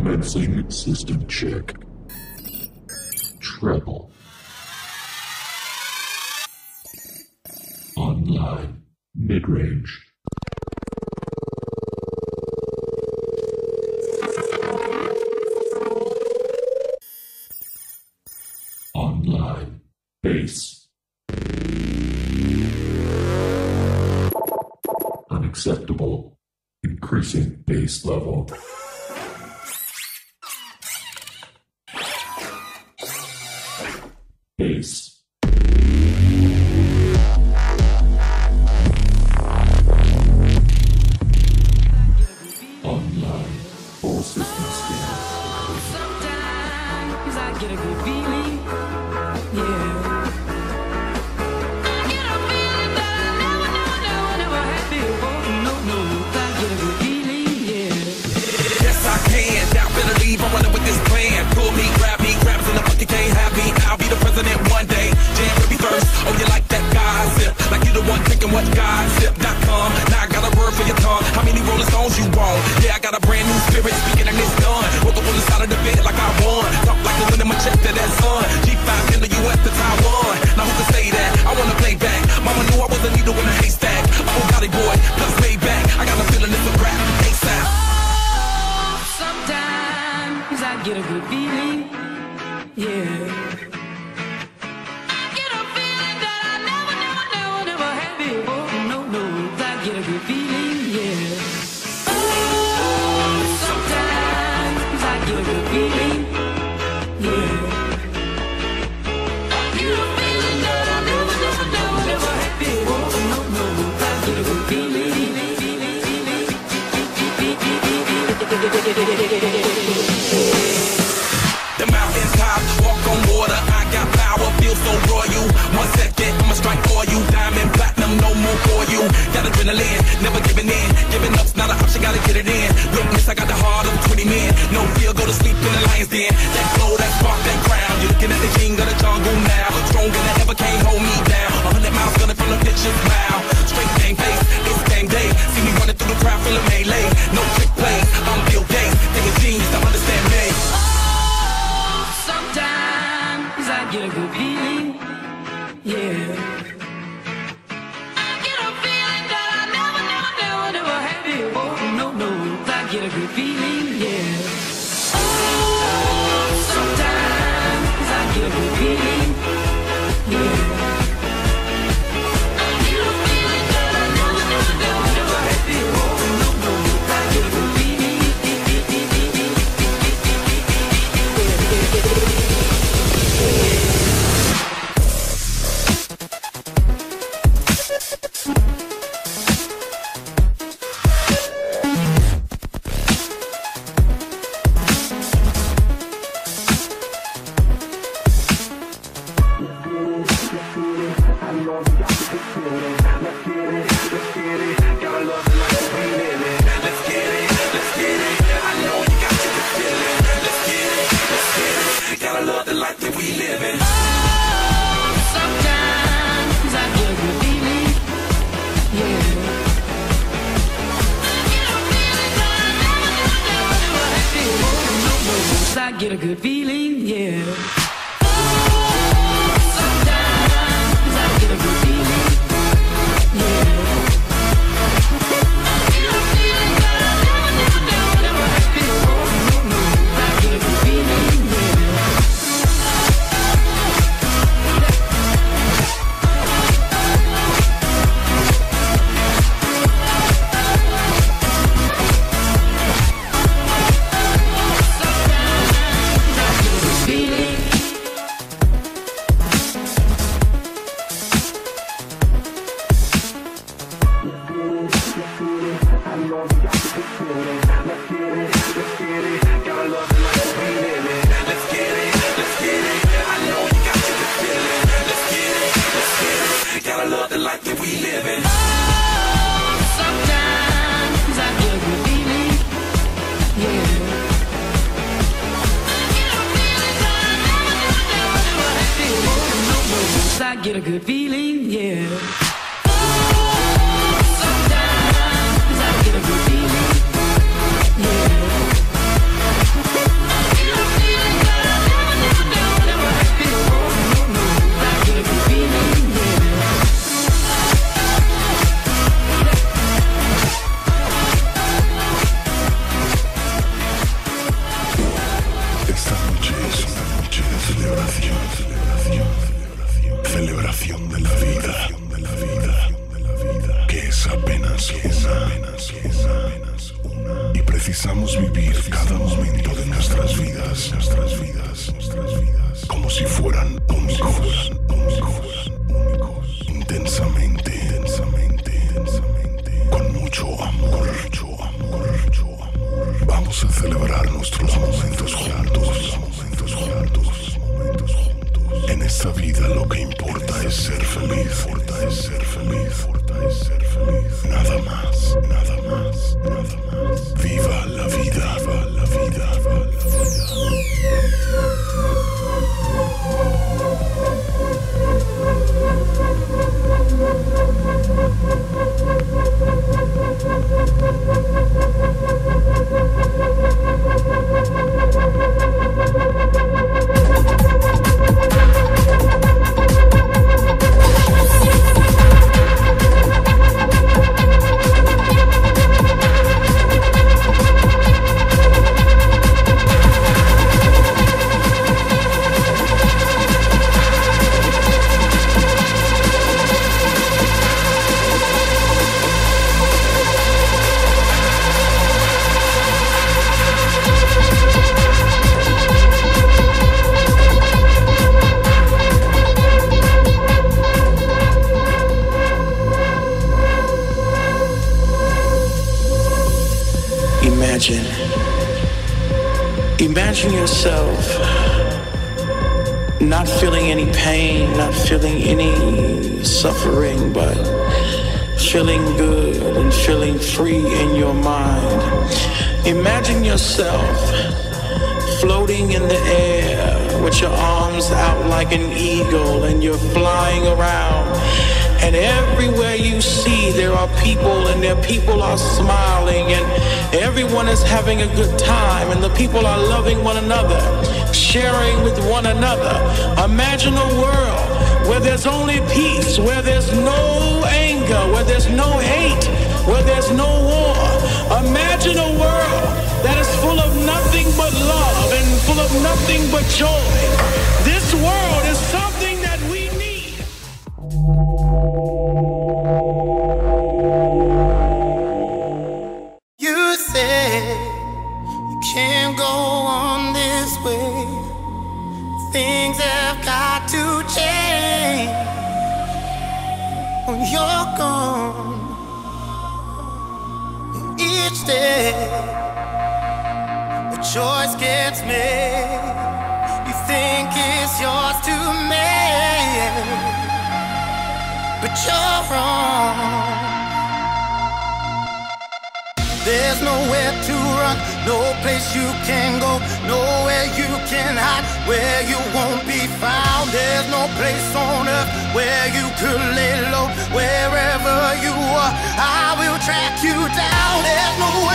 Commencing system check. Treble. Online. Mid-range. Online. Bass. Unacceptable. Increasing bass level. Bass. Online. Full system scan. Sometimes I get a good feeling, yeah. I get a feeling that I never had before. No, I get a good feeling, yeah. Yes, I can. Now better leave. I'm running with this plan. Pull me, grab in the bucket, can't have me. I'll be the president one day. Jam will be first. Oh, you like that gossip? Like you the one taking what gossip.com. Now I got a word for your tongue. How many Rolling Stones you want? Yeah, I got a brand new spirit speaking and it's done. Woke up on the side of the bed like I won. Talk like the wind in my chest to that sun. G5 in the US to Taiwan. Now who can say that? I wanna play back. Mama knew I was a needle in a haystack. Oh, Gotti boy, plus way back. I got a feeling it's a rap. ASAP. Oh, sometimes I get a good feeling, yeah. I get a feeling that I never had before. No, I get a good feeling, yeah. Oh, sometimes I get a good feeling, yeah. I get a feeling that I never had before. No, I get a good feeling. The mountains top, walk on water. I got power, feel so royal. 1 second, I'ma strike for you. Diamond, platinum, no more for you. Got adrenaline, never giving in. Giving up's not an option, gotta get it in. Witness, I got the heart of 20 men. No fear, go to sleep in the lion's den. That flow, that spark, that crown. You're looking at the king of the jungle now. Stronger than ever, can't hold me down. 100 miles gunning from the pitcher's mouth. Straight game face, it's game day. See me running through the crowd, feeling melee. No trick plays, I'm Bill Gates. Take a genius to understand me. Sometimes I get a good feeling, yeah. I get a feeling that I never had before. No, I get a good feeling, yeah. Oh, sometimes I get a good feeling, yeah. I get a feeling that I never had before. No, I get a good feeling. I get a good feeling, yeah. Sometimes I get a good feeling, yeah. I get a feeling that I never had before. No, I get a good feeling, yeah. I get a good feeling, yeah. Sometimes I get a good feeling, yeah. Precisamos vivir cada momento de nuestras vidas, como si fueran únicos, intensamente, con mucho amor. Vamos a celebrar nuestros momentos juntos. En esta vida lo que importa es ser feliz. Nada más. Viva la vida. Imagine yourself not feeling any pain, not feeling any suffering, but feeling good and feeling free in your mind. Imagine yourself floating in the air with your arms out like an eagle, and you're flying around. And everywhere you see, there are people, and their people are smiling, and everyone is having a good time, and the people are loving one another, sharing with one another. Imagine a world where there's only peace, where there's no anger, where there's no hate, where there's no war. Imagine a world that is full of nothing but love and full of nothing but joy. This world is something that we need. You said you can't go on this way. Things have got to change when you're gone. Each day a choice gets made. You think it's yours to make, but you're wrong. There's nowhere to run, no place you can go, nowhere you can hide, where you won't be found. There's no place on earth where you could lay low. Wherever you are, I will track you down. There's nowhere